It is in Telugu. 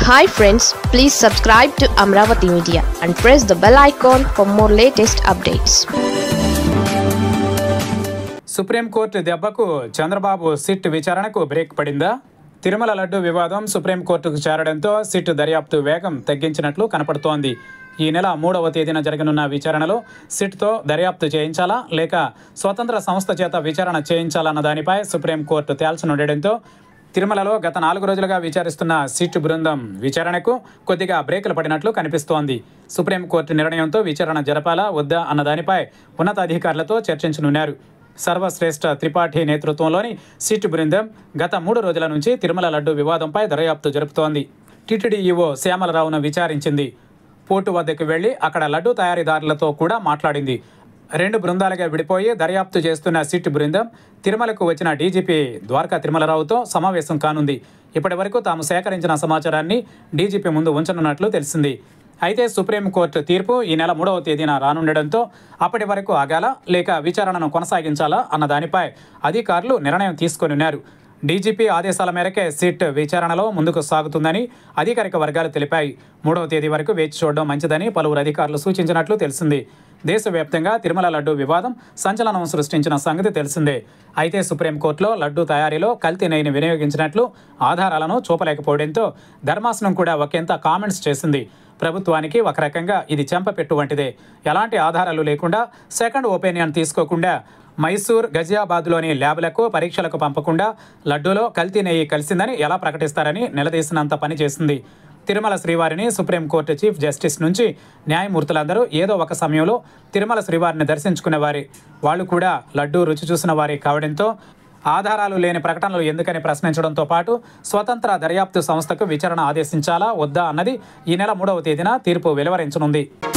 Hi friends, please subscribe to Amravati Media and press the bell icon for more latest updates. Supreme court దెబ్బకు చంద్రబాబు సిట్ విచారణకు బ్రేక్ పడిందా? తిరుమల లడ్డు వివాదం సుప్రీంకోర్టుకు చేరడంతో సిట్ దర్యాప్తు వేగం తగ్గించినట్లు కనపడుతోంది. ఈ నెల 3వ తేదీన జరగనున్న విచారణలో సిట్తో దర్యాప్తు చేయించాలా లేక స్వతంత్ర సంస్థ చేత విచారణ చేయించాలన్న దానిపై సుప్రీంకోర్టు తేల్చనుండడంతో తిరుమలలో గత 4 రోజులుగా విచారిస్తున్న సిట్ బృందం విచారణకు కొద్దిగా బ్రేకులు పడినట్లు కనిపిస్తోంది. సుప్రీంకోర్టు నిర్ణయంతో విచారణ జరపాలా వద్దా అన్న దానిపై ఉన్నతాధికారులతో చర్చించనున్నారు. సర్వశ్రేష్ఠ త్రిపాఠి నేతృత్వంలోని సిట్ బృందం గత 3 రోజుల నుంచి తిరుమల లడ్డు వివాదంపై దర్యాప్తు జరుపుతోంది. టీటీడీ ఈవో శ్యామలరావును విచారించింది. పోర్టు వద్దకు వెళ్లి అక్కడ లడ్డు తయారీదారులతో కూడా మాట్లాడింది. 2 బృందాలుగా విడిపోయి దర్యాప్తు చేస్తున్న సిట్ బృందం తిరుమలకు వచ్చిన డీజీపీ ద్వారకా తిరుమలరావుతో సమావేశం కానుంది. ఇప్పటి వరకు తాము సేకరించిన సమాచారాన్ని డీజీపీ ముందు ఉంచనున్నట్లు తెలిసింది. అయితే సుప్రీంకోర్టు తీర్పు ఈ నెల 3వ తేదీన రానుండడంతో అప్పటి వరకు ఆగాలా లేక విచారణను కొనసాగించాలా అన్న దానిపై అధికారులు నిర్ణయం తీసుకొనున్నారు. డీజీపీ ఆదేశాల మేరకే సిట్ విచారణలో ముందుకు సాగుతుందని అధికారిక వర్గాలు తెలిపాయి. 3వ తేదీ వరకు వేచి చూడడం మంచిదని పలువురు అధికారులు సూచించినట్లు తెలిసింది. దేశవ్యాప్తంగా తిరుమల లడ్డు వివాదం సంచలనం సృష్టించిన సంగతి తెలిసిందే. అయితే సుప్రీంకోర్టులో లడ్డు తయారీలో కల్తీ నెయ్యిని వినియోగించినట్లు ఆధారాలను చూపలేకపోవడంతో ధర్మాసనం కూడా ఒకంత కామెంట్స్ చేసింది. ప్రభుత్వానికి ఒక రకంగా ఇది చెంపపెట్టు వంటిదే. ఎలాంటి ఆధారాలు లేకుండా సెకండ్ ఒపీనియన్ తీసుకోకుండా మైసూర్, గజియాబాద్లోని ల్యాబ్లకు పరీక్షలకు పంపకుండా లడ్డూలో కల్తీ నెయ్యి కలిసిందని ఎలా ప్రకటిస్తారని నిలదీసినంత పని చేసింది. తిరుమల శ్రీవారిని సుప్రీంకోర్టు చీఫ్ జస్టిస్ నుంచి న్యాయమూర్తులందరూ ఏదో ఒక సమయంలో తిరుమల శ్రీవారిని దర్శించుకునేవారే. వాళ్ళు కూడా లడ్డూ రుచి చూసిన వారే కావడంతో ఆధారాలు లేని ప్రకటనలు ఎందుకని ప్రశ్నించడంతో పాటు స్వతంత్ర దర్యాప్తు సంస్థకు విచారణ ఆదేశించాలా వద్దా అన్నది ఈ నెల 3వ తేదీన తీర్పు వెలువరించనుంది.